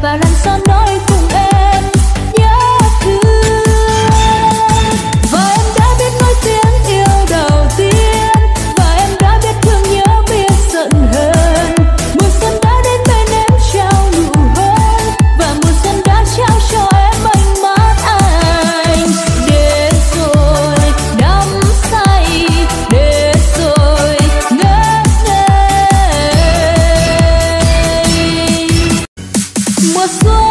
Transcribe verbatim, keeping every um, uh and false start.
và lần sau nói cùng em nhớ thương. Và em đã biết nói tiếng yêu đầu tiên, và em đã biết thương nhớ biết giận hờn. Mùa xuân đã đến bên em trao nụ hôn, và mùa xuân đã trao cho em ánh mắt anh. Đến rồi đắm say, đến rồi ngất ngây. Mùa xuân